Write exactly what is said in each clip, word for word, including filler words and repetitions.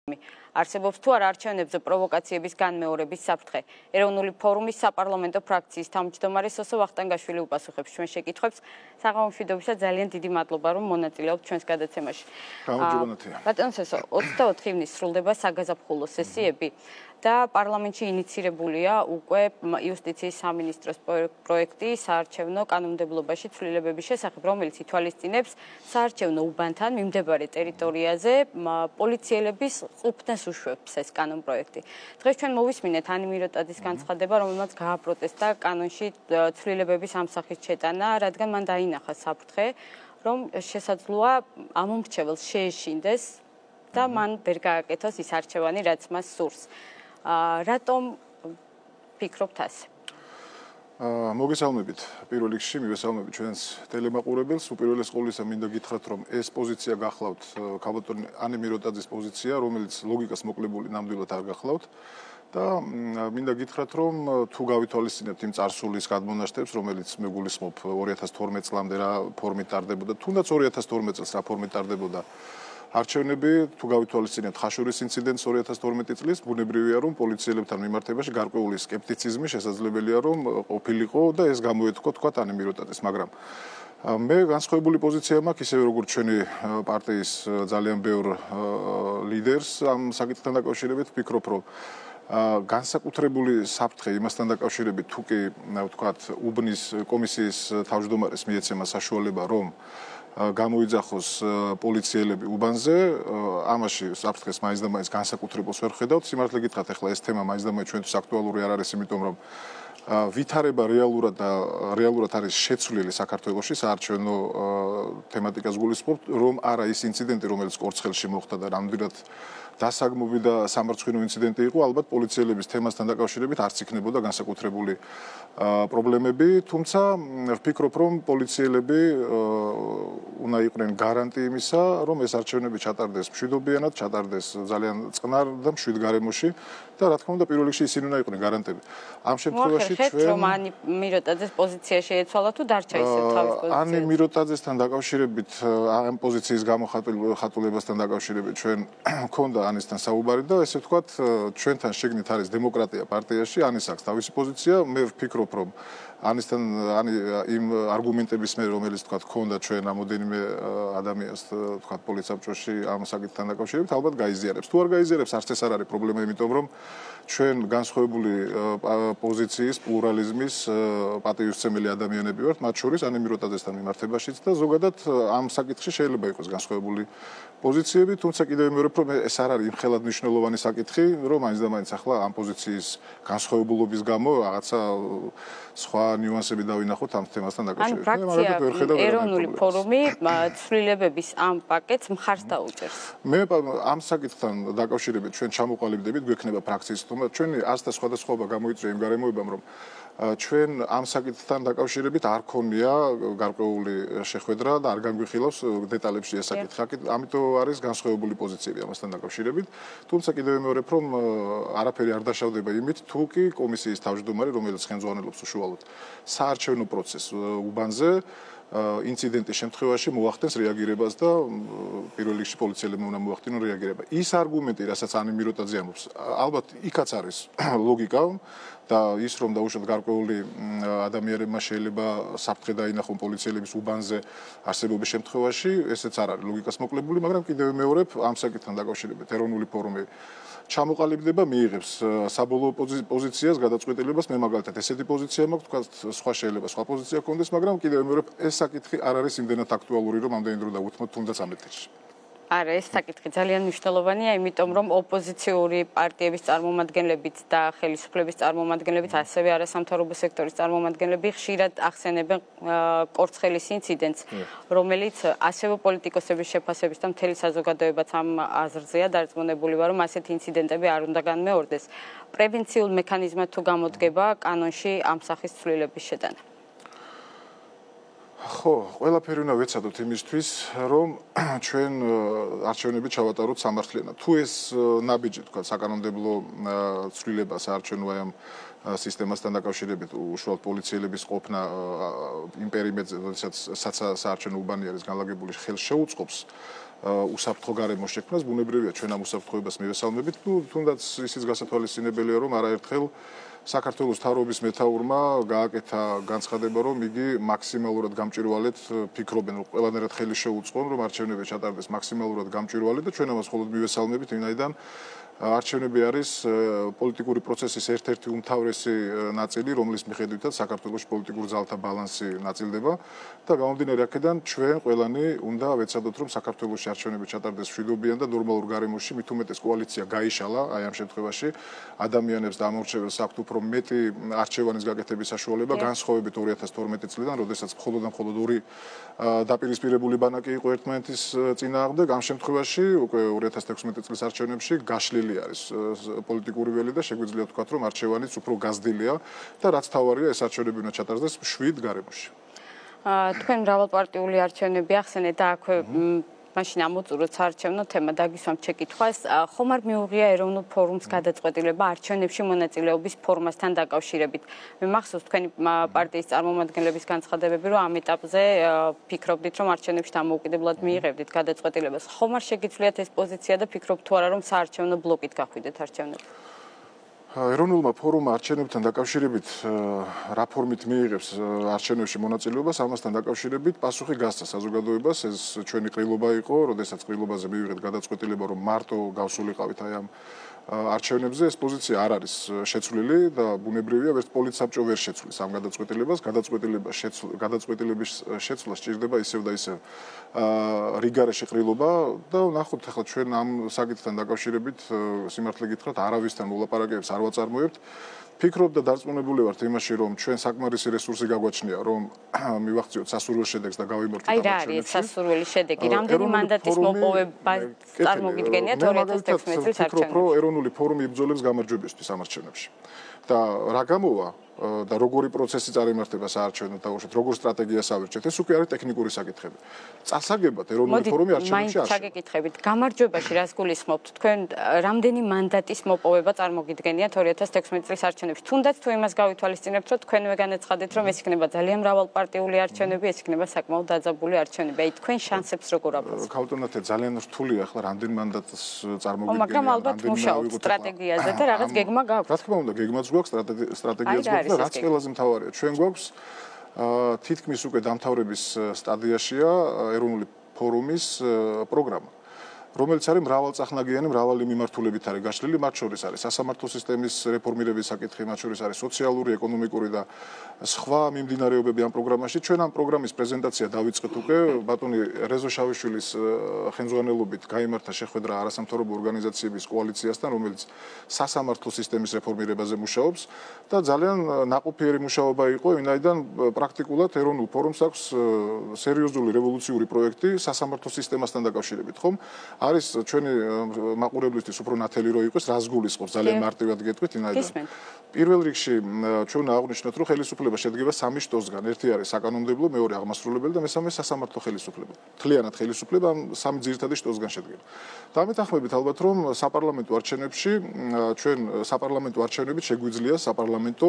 არსებობს თუ არა არჩევნებზე პროვოკაციების განმეორების საფრთხე. ეროვნული ფორუმის საპარლამენტო ფრაქციის თავმჯდომარე სოსო ვახტანგაშვილი უპასუხებს ჩვენ შეკითხვებს. საღამო მშვიდობისა, ძალიან დიდი მადლობა, რომ მონაწილეობთ ჩვენს გადაცემაში. ბატონო სოსო, ოცდაოთხი ივნისს სრულდება საგაზაფხულო სესიები და პარლამენტში ინიცირებულია უკვე იუსტიციის სამინისტროს პროექტი საარჩევნო კანონმდებლობაში ცვლილებების შესახებ, რომელიც ითვალისწინებს საარჩევნო უბანთან მიმდებარე ტერიტორიაზე პოლიციელების ყოფნას უშვებს ეს კანონპროექტი. დღეს ჩვენ მოვისმინეთ ანი მიროტაძის განცხადება, რომელმაც გააპროტესტა კანონში ცვლილებების ამ სახის ჩეტანა, რადგან მან დაინახა საფრთხე, რომ შესაძლოა ამომრჩეველს შეეშინდეს და მან ვერ გააკეთოს ის არჩევანი, რაც მას სურს. რატომ ფიქრობთ ასე? მოგესალმებით. პირველ რიგში მივესალმებით ჩვენს ტელემაყურებელს. უპირველეს ყოვლისა მინდა გითხრათ, რომ ეს პოზიცია გახლავთ ქალბატონი ანი მიროტაძის პოზიცია, რომელიც ლოგიკას მოკლებული ნამდვილად არ გახლავთ. და მინდა გითხრათ, რომ თუ გავითვალისწინებთ იმ წარსულის გადმონაშთებს, რომელიც მე გულისხმობ ორი ათას თორმეტ წლამდე რა ფორმით ტარდებოდა, თუნდაც ორი ათას თორმეტ წელს რა ფორმით ტარდებოდა არჩევნები, თუ გავითვალისწინებთ ხაშურის ინციდენტს ორი ათას თორმეტი წლის, ბუნებრივია, რომ პოლიციელებთან მიმართებაში გარკვეული სკეპტიციზმი შესაძლებელია, რომ ყოფილიყო და ეს გამოეთქვა თქვა ანი მიროტაძის, მაგრამ მე განსხვავებული პოზიცია მაქვს, ისევე როგორც ჩვენი პარტიის ძალიან ბევრ ლიდერს ამ საკითხთან დაკავშირებით, ვფიქრობ, რომ განსაკუთრებული საფრთხე იმასთან დაკავშირებით, თუ კი ვთქვათ, უბნის კომისიის თავმჯდომარეს მიეცემა საშუალება, რომ გამოიძახოს პოლიციელები უბანზე, ამაში საფრთხეს მაინც და მაინც განსაკუთრებულს ვერ ხედავთ. სიმართლე გითხრათ, ახლა ეს თემა მაინც და მაინც ჩვენთვის აქტუალური არ არის, იმიტომ რომ ვითარება რეალურად და რეალურად არის შეცვლილი საქართველოში საარჩევნო თემატიკას გულისხმობთ, რომ არა ის ინციდენტი, რომელიც კორცხელში მოხდა და რამდენად დასაგმობი და სამარცხვინო ინციდენტი იყო, ალბათ პოლიციელების თემასთან დაკავშირებით არც იქნებოდა განსაკუთრებული პრობლემები, თუმცა ვფიქრობ, რომ პოლიციელები უნდა იყვნენ გარანტი იმისა, რომ ეს არჩევნები ჩატარდეს მშვიდობიანად, ჩატარდეს ძალიან წყნარ და მშვიდ გარემოში და რა თქმა უნდა, პირველ რიგში ისინი უნდა იყვნენ გარანტები. ამ შემთხვევაში ჩვენ რომ ანი მიროტაძეს პოზიცია შეეცვალა თუ დარჩა ისე თავის პოზიციაზე? ანი მიროტაძესთან დაკავშირებით, ამ პოზიციის გამოხატულებასთან დაკავშირებით ჩვენ მქონდა ანისთან საუბარი და ესე ვთქვათ, ჩვენთან შეგნით არის დემოკრატია პარტიაში, ანის აქვს თავისი პოზიცია, მე ვფიქრობ, რომ ანისთან ანი იმ არგუმენტების მე რომელიც თქვა ქონდა ჩვენ რამოდენიმე ადამიანს თქვა პოლიცაბჭოში ამ საკითხთან დაკავშირებით ალბათ გაიზიარებს. თუ არ გაიზიარებს, არც ეს არ არის პრობლემა, იმიტომ რომ ჩვენ განსხვავებული პოზიციის, პლურალიზმის პატივისცემელი ადამიანები ვართ, მათ შორის ანი მიროტაძესთან მიმართებაშიც და ზოგადად ამ საკითხში შეიძლება იყოს განსხვავებული პოზიციები, თუმცა კიდევ ვიმეორებ, რომ ეს არ არის იმხელად მნიშვნელოვანი საკითხი, რომ მაინც და მაინც ახლა ამ პოზიციის განსხვავებულობის გამო რაღაცა სხვა ნიუანსები დავინახოთ ამ თემასთან დაკავშირებით. ან ფრაქცია ეროვნული ფორუმი ცვლილებების ამ პაკეტს მხარს დაუჭერს. მე ამ საკითხთან დაკავშირებით ჩვენ ჩამოყალიბდებით, გვექნება ფრაქციის თუმა, ჩვენი ასთა სხვადასხვაობა გამოიწვია იმ გარემოებამ, რომ ჩვენ ამ საკითხთან დაკავშირებით არ ქონია გარკვეული შეხვედრა და არ განგვიხილავს დეტალებში ეს საკითხი. ამიტომ არის განსხვავებული პოზიციები ამასთან დაკავშირებით. თუმცა კიდევ ვიმეორებ, რომ არაფერი არ დაშავდება იმით, თუ კი კომისიის თავმჯდომარე, რომელიც ხელმძღვანელობს უშუალოდ საარჩევნო პროცესს უბანზე, ინციდენტის შემთხვევაში მოახდენს რეაგირებას და პირველ რიგში პოლიციელებმა უნდა მოახდინონ რეაგირება. ის არგუმენტი, რასაც ანი მიროტაძე ამბობს, ალბათ იქაც არის ლოგიკა და ის რომ დაუშვათ გარკვეული ადამიანებმა შეიძლება საფრთხე დაინახონ პოლიციელების უბანზე არსებობის შემთხვევაში, ესეც არ არის ლოგიკას მოკლებული, მაგრამ კიდევ ვიმეორებ, ამ საკითხთან დაკავშირებით ეროვნული ფორუმი ჩამოყალიბდება, მიიღებს საბოლოო პოზიციას, გადაწყვეტილებას, მე მაგალითად ესეთი პოზიცია მაქვს, თქვა სხვა შეიძლება სხვა პოზიცია გქონდეს, მაგრამ კიდევ ვიმეორებ, ეს საკითხი არ არის იმდენად აქტუალური, რომ ამდენი დრო დავუთმოთ თუნდაც ამ ეთერში. არა, ეს საკითხი ძალიან მნიშვნელოვანია, იმიტომ რომ ოპოზიციური პარტიების წარმომადგენლებიც და ხელისუფლების წარმომადგენლებიც, ასევე არასამთავრობო სექტორის წარმომადგენლები ხშირად ახსენებენ კორცხელის ინციდენტს, რომელიც ასევე პოლიტიკოსების შეფასების და მთელი საზოგადოებაც ამ აზრზეა დარწმუნებული ვარ, რომ ასეთი ინციდენტები არ უნდა განმეორდეს. პრევენციულ მექანიზმად თუ გამოდგება კანონში ამ სახის ცვლილების შეტანა? ხო, ყველაფერი უნდა ვეცადოთ იმისთვის, რომ ჩვენ არჩევნები ჩავატაროთ სამართლიანად. თუ ეს ნაბიჯი, თქვა, საკანონმდებლო ცვლილება საარჩევნო აი ამ სისტემასთან დაკავშირებით, უშუალოდ პოლიციელების ყოფნა იმ პერიმეტრზე, როდესაც საარჩევნო უბანი არის განლაგებული, ხელს შეუწყობს, უსაფრთხო გარემო შექმნას, ბუნებრივია ჩვენ ამ უსაფრთხოებას მივესალმებით. ნუ თუნდაც ისიც გასათვალისწინებელია, რომ არაერთხელ საქართველოს მთავრობის მეთაურმა გააკეთა განცხადება, რომ იგი მაქსიმალურად გამჭვირვალედ ფიქრობენ, რომ ყველანაირად ხელი შეუწყონ, რომ არჩევნები ჩატარდეს მაქსიმალურად გამჭვირვალედ და ჩვენ ამას მხოლოდ მივესალმებით, ვინაიდან არჩევნები არის პოლიტიკური პროცესის ერთ-ერთი უმთავრესი ნაწილი, რომლის მიხედვითაც საქართველოს პოლიტიკურ ძალთა ბალანსი ნაწილდება და გამომდინარე აქედან ჩვენ ყველანი უნდა ვეცადოთ, რომ საქართველოს არჩევნები ჩატარდეს მშვიდობიან და ნორმალურ გარემოში, მით უმეტეს კოალიცია გაიშალა, აი ამ შემთხვევაში ადამიანებს და ამორჩეველს აქვთ უფრო მეტი არჩევანის გაკეთების საშუალება, განსხვავებით ორი ათას თორმეტი წლიდან, როდესაც მხოლოდ და მხოლოდ ორი დაპირისპირებული ბანაკი იყო ერთმანეთის წინააღმდეგ, ამ შემთხვევაში უკვე ორი ათას თექვსმეტი წლის არჩევნებში გაშლილი არის პოლიტიკური ველი და შეგვიძლია ვთქვათ, რომ არჩევანიც უფრო გაზრდილია და რაც თავარია, ეს არჩევნები უნდა ჩატარდეს მშვიდ გარემოში. თქვენ მრავალპარტიული არჩევნები ახსენეთ და აქვე მაშინ ამოწუროთ საარჩევნო თემა დაგისვამთ შეკითხვას. ხომ არ მიუღია ეროვნულ ფორუმს გადაწყვეტილება არჩევნებში მონაწილეობის ფორმასთან დაკავშირებით? მე მახსოვს თქვენი პარტიის წარმომადგენლების განცხადებები, რომ ამ ეტაპზე ფიქრობდით, რომ არჩევნებში დამოუკიდებლად მიიღებდით გადაწყვეტილებას. ხომ არ შეგიძლიათ ეს პოზიცია და ფიქრობთ თუ არა, რომ საარჩევნო ბლოკით გახვიდეთ არჩევნები? ეროვნულმა ფორუმმა არჩევნებთან დაკავშირებით რა ფორმით მიიღებს არჩევნებში მონაწილეობას, ამასთან დაკავშირებით პასუხი გასცა საზოგადოებას, ეს ჩვენი ყრილობა იყო, როდესაც ყრილობაზე მივიღეთ გადაწყვეტილება, რომ მარტო გავსულიყავით აი ამ არჩევნებზე, ეს პოზიცია არ არის შეცვლილი და ბუნებრივია, ვერც პოლიტსაბჭო ვერ შეცვლის ამ გადაწყვეტილებას, გადაწყვეტილება გადაწყვეტილების შეცვლა სჭირდება ისევ და ისევ რიგარეში ყრილობა და ნახოთ ახლა ჩვენ ამ საკითხთან დაკავშირებით სიმართლე გითხრათ, არავისთან მოლაპარაკებებს არ ვაწარმოებთ. ფიქრობ და დარწმუნებული ვართ იმაში, რომ ჩვენ საკმარისი რესურსი გაგვაჩნია, რომ მივახციოთ სასურველ შედეგს და გავიმარჯვოთ არჩევნებში. აი რა არის სასურველი შედეგი? რამდენი მანდატის მოპოვება წარმოგიდგენიათ ორი ათას თექვსმეტი წლის არჩევნებში? ფიქრობ, რომ ეროვნული ფორუმი იბრძოლებს გამარჯვებისთვის ამ არჩევნებში. და რა გამოვა და როგორი პროცესი წარიმართება საარჩევნო დაუშვით, როგორ სტრატეგიას ავირჩეთ, ეს უკვე არის ტექნიკური საკითხები. წასაგებად ეროვნული ფორუმი არჩევნებში არის. მაინც ჩაგეკითხებით, გამარჯვებაში რას გულისხმობთ? თქვენ რამდენი მანდატის მოპოვება წარმოგიდგენიათ ორი ათას თექვსმეტი წლის არჩევნებში? თუნდაც თუ იმას გავითვალისწინებთ, რომ თქვენვე განაცხადეთ, რომ ეს იქნება ძალიან მრავალპარტიული არჩევნები, ეს იქნება საკმაოდ დაძაბული არჩევნები. აი თქვენ შანსებს როგორ აბრძოლებთ? ქალბატონათე ძალიან რთულია ახლა რამდენ მანდატს წარმოგიდგენიათ. მაგრამ ალბათ მუშაობთ სტრატეგიაზე და რაღაც გეგმა გაქვთ. რა თქმა უნდა, გეგმაც გვაქვს, სტრატეგიაც გვაქვს. და რაც ყველაზე მთავარია, ჩვენ გვაქვს თითქმის უკვე დამთავრების სტადიაშია ეროვნული ფორუმის პროგრამა, რომელიც არის მრავალწახნაგიანი, მრავალი მიმართულებით არის გაშლილი, მათ შორის არის სასამართლო სისტემის რეფორმირების საკითხი, მათ შორის არის სოციალური, ეკონომიკური და სხვა მიმდინარეობები ამ პროგრამაში. ჩვენ ამ პროგრამის პრეზენტაცია დავიწყეთ უკვე, ბატონი რეზო შავიშვილის ხელმძღვანელობით გაიმართა შეხვედრა არასამთავრობო ორგანიზაციების კოალიციასთან, რომელიც სასამართლო სისტემის რეფორმირებაზე მუშაობს და ძალიან ნაყოფიერი მუშაობა იყო, ვინაიდან პრაქტიკულად ეროვნულ ფორუმს აქვს სერიოზული რევოლუციური პროექტი სასამართლო სისტემასთან დაკავშირებით, ხომ? არის ჩვენი მაყურებლისთვის უფრო ნათელი რო იყოს, რას გულისხმობს ძალიან მარტივად გეტყვით, ვინაიდან პირველ რიგში ჩვენ აღვნიშნოთ, რომ ხელისუფლება შედგება სამი შტოსგან. ერთი არის საკანონმდებლო, მეორე აღმასრულებელი და მესამე სასამართლო ხელისუფლება. მთლიანად ხელისუფლება ამ სამი ძირითადი შტოსგან შედგება. დამეთანხმებით ალბათ, რომ საპარლამენტო არჩევნებში ჩვენ საპარლამენტო არჩევნებით შეგვიძლია საპარლამენტო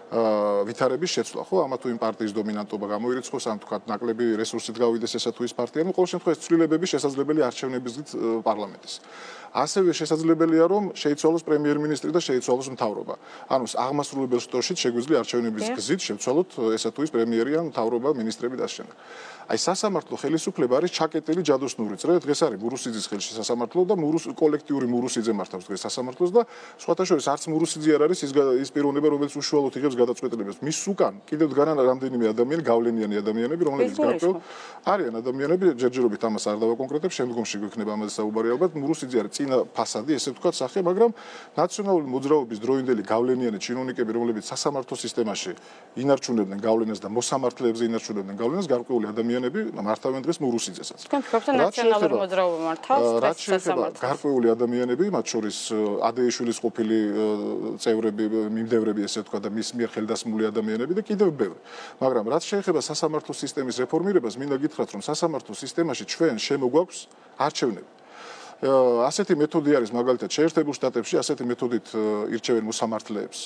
ვითარების შეცვლა, ხო? ამა თუ იმ პარტიის დომინანტობა გამოირიცხოს, ან თქვათ ნაკლები რესურსით გავიდეს ესა თუ ის პარტია, ну, ყოველ შემთხვევაში ცვლილებები შესაძლებელი არჩევნების პარლამენტის. ასევე შესაძლებელია, რომ შეიცვალოს პრემიერ-მინისტრი და შეიცვალოს მთავრობა. ანუ აღმასრულებელ შტოში შეგვიძლია არჩევნების გზით შევცვალოთ ესა თუ ის პრემიერი ან მთავრობა, მინისტრები და ასე შემდეგ. აი სასამართლო ხელისუფლება არის ჩაკეტილი ჯადოსნური წრე, დღეს არის მურუსიძის ხელში სასამართლო და მურუს კოლექტიური მურუსიძე მართავს დღეს სასამართლოს და სხვათა შორის არც მურუსიძე არ არის ის ის პიროვნება, რომელიც უშუალოდ იღებს გადაწყვეტილებას. მის უკან კიდევ დგანან რამდენიმე ადამიანი, გავლენიანი ადამიანები, რომლებიც გარკვეულ არიან ადამიანები, ჯერჯერობით ამას არ დავაკონკრეტებ, შემდგომში გვექნება ამაზე საუბარი ალბათ. მურუსიძე არის წინა ფასადი, ესე ვთქვათ, სახე, მაგრამ ნაციონალური მოძრაობის დროინდელი გავლენიანი ჩინოვნიკები, რომლებიც სასამართლო სისტემაში ინარჩუნებდნენ გავლენას და მოსამართლეებზე ინარჩუნებდნენ გავლენას, გარკვეული ადამიანები მართავენ დღეს მურუსიძესაც. თქვენ ფიქრობთ, ნაციონალური მოძრაობა მართავს დღეს სასამართლოს? გარკვეული ადამიანები, მათ შორის ადეიშვილის ყოფილი წევრები, მიმდევრები, ესე ვთქვათ, და მის მიერ ხელდასმული ადამიანები და კიდევ ბევრი. მაგრამ რაც შეეხება სასამართლო სისტემის რეფორმირებას, მინდა გითხრათ, რომ სასამართლო სისტემაში ჩვენ შემოგვაქვს არჩევნები. ასეთი მეთოდი არის მაგალითად შეერთებულ შტატებში, ასეთი მეთოდით ირჩევენ მოსამართლეებს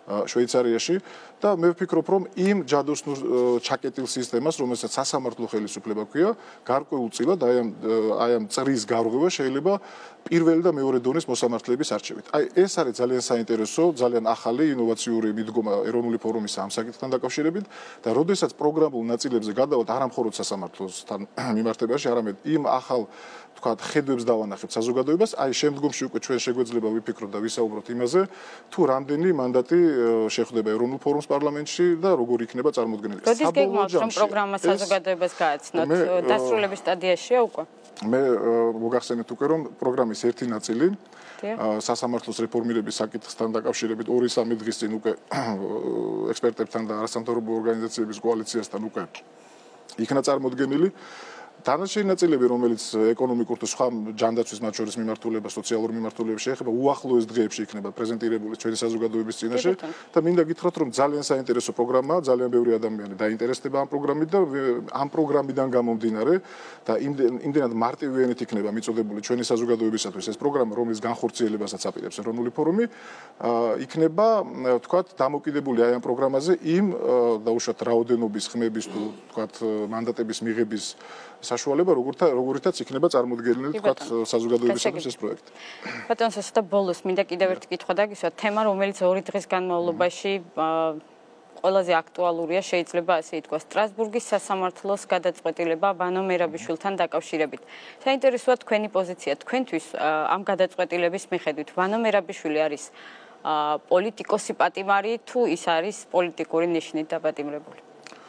შვეიცარიაში და მე ვფიქრობ, რომ იმ ჯადოსნურ ჩაკეტილ სისტემას, რომელსაც სასამართლო ხელისუფლება ქვია, გარკვეულწილად აი ამ აი ამ წრის გარღვევა შეიძლება პირველი და მეორე დონის მოსამართლეების არჩევით. აი ეს არის ძალიან საინტერესო, ძალიან ახალი ინოვაციური მიდგომა ეროვნული ფორუმის ამ საკითხთან დაკავშირებით და როდესაც პროგრამულ ნაწილებზე გადავალთ არა მხოლოდ სასამართლოსთან მიმართებაში, არამედ იმ ახალ თქვათ ხედვებს დავანახებთ საზოგადოებას, აი შემდგომში უკვე ჩვენ შეგვეძლება ვიფიქროთ და ვისაუბროთ იმაზე, თუ რამდენი მანდატი შეხვდება ეროვნულ форумს პარლამენტში და როგორ იქნება წარმოდგენილი. როდის გეგმავთ, რომ პროგრამა საზოგადოებას გააცნოთ? დასრულების სტადიაშია უკვე? მე მოგახსენეთ უკვე, რომ პროგრამის ერთი ნაწილი სასამართლოს რეფორმირების საკითხთან დაკავშირებით ორი სამი დღის წინ უკვე ექსპერტებთან და არასამთავრობო ორგანიზაციების კოალიციასთან უკვე იქნა წარმოდგენილი. დანარჩენი ნაწილები, რომელიც ეკონომიკურ თუ სხვა ჯანდაცვის მათ შორის მიმართულება, სოციალურ მიმართულებას შეეხება, უახლოეს დღეებში იქნება პრეზენტირებული ჩვენი საზოგადოების წინაშე და მინდა გითხრათ, რომ ძალიან საინტერესო პროგრამაა, ძალიან ბევრი ადამიანი დაინტერესდება ამ პროგრამით და ამ პროგრამიდან გამომდინარე და იმდენად მარტივიანით იქნება მიწოდებული ჩვენი საზოგადოებისათვის ეს პროგრამა, რომლის განხორციელებასაც აპირებს ეროვნული ფორუმი, იქნება, ვთქვათ, დამოკიდებული აი ამ პროგრამაზე იმ დაუშვათ რაოდენობის ხმების თუ ვთქვათ მანდატების მიღების საშუალება, როგორითაც იქნება წარმოდგენილი თქვათ საზოგადოებისათვის ეს პროექტი. ბატონო სოსო და ბოლოს მინდა კიდევ ერთი კითხვა დაგისვა, თემა რომელიც ორი დღის განმავლობაში ყველაზე აქტუალურია, შეიძლება ასე ითქვას, სტრასბურგის სასამართლოს გადაწყვეტილება ვანო მერაბიშვილთან დაკავშირებით. საინტერესოა თქვენი პოზიცია, თქვენთვის ამ გადაწყვეტილების მიხედვით ვანო მერაბიშვილი არის პოლიტიკოსი პატიმარი თუ ის არის პოლიტიკური ნიშნით დაპატიმრებული?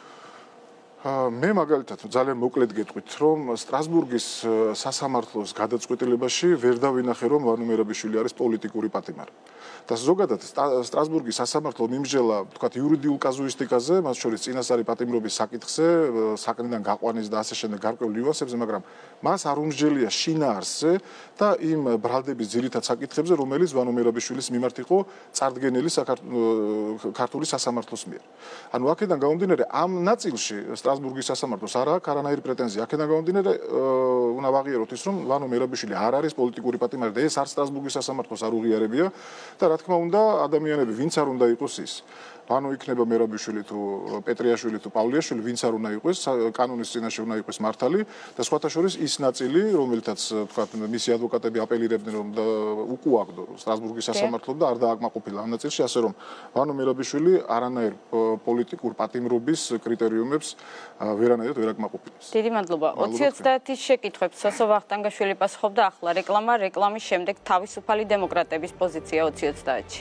მე მაგალითად ძალიან მოკლედ გეტყვით, რომ სტრასბურგის სასამართლოს გადაწყვეტილებაში ვერ დავინახე, რომ ვანო მერაბიშვილი არის პოლიტიკური პატიმარი. და ზოგადად სტრასბურგის სასამართლო მიმსჯელა, ვთქვათ, იურიდიულ კაზუისტიკაზე, მათ შორის წინასწარი პატიმრობის საკითხზე, საკნიდან გაყვანის და ასე შემდეგ გარკვეულ ნიუანსებზე, მაგრამ მას არ უმსჯელია შინაარსზე და იმ ბრალდების ძირითად საკითხებზე, რომელიც ვანო მერაბიშვილის მიმართ იყო წარდგენილი ქართული სასამართლოს მიერ. ანუ აქედან გამომდინარე, ამ ნაწილში სტრასბურგის სასამართლოს არ აქვს არანაირი პრეტენზია. აქედან გამომდინარე, უნდა ვაღიაროთ ის, რომ ვანო მერაბიშვილი არ არის პოლიტიკური პატიმარი და ეს არ სტრასბურგის სასამართლოს არ უღიარებია და რა თქმა უნდა, ადამიანები ვინც არ უნდა იყოს ის. ვანო იქნება მერაბიშვილი თუ პეტრიაშვილი თუ პავლიაშვილი, ვინც არ უნდა იყოს, კანონის წინაშე უნდა იყოს მართალი და სხვათა შორის ის ნაწილი, რომელთაც თქვათ მისი ადვოკატები აპელირებდნენ, რომ უკუაგდო სტრასბურგის სასამართლომ და არ დააკმაყოფილა ამ ნაწილში, ასე რომ ვანო მერაბიშვილი არანაირ პოლიტიკურ პატიმრობის კრიტერიუმებს ვერანაირად ვერ აკმაყოფილებს. დიდი მადლობა. ოცი ოცდაათის შეკითხვებს სოსო ვახტანგაშვილი პასუხობდა, ახლა რეკლამა, რეკლამის შემდეგ თავისუფალი დემოკრატების პოზიცია ოცი ოცდაათში.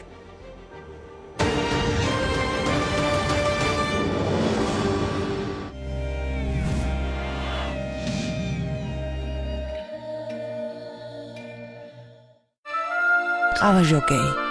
ყავა ჟოკეი